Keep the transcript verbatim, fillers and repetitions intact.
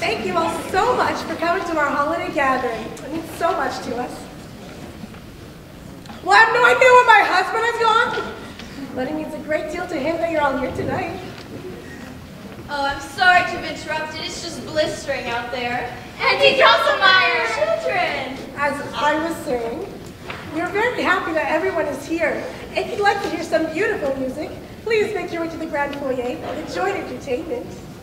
Thank you all so much for coming to our holiday gathering. It means so much to us. Well, I have no idea where my husband has gone, but it means a great deal to him that you're all here tonight. Oh, I'm sorry to have interrupted. It's just blistering out there. And he also my children. As I was saying, we are very happy that everyone is here. If you'd like to hear some beautiful music, please make your way to the grand foyer for the joint entertainment.